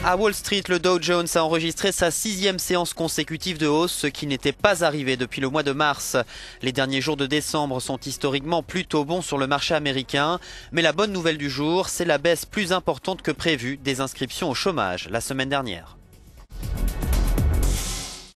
À Wall Street, le Dow Jones a enregistré sa 6e séance consécutive de hausse, ce qui n'était pas arrivé depuis le mois de mars. Les derniers jours de décembre sont historiquement plutôt bons sur le marché américain. Mais la bonne nouvelle du jour, c'est la baisse plus importante que prévue des inscriptions au chômage la semaine dernière.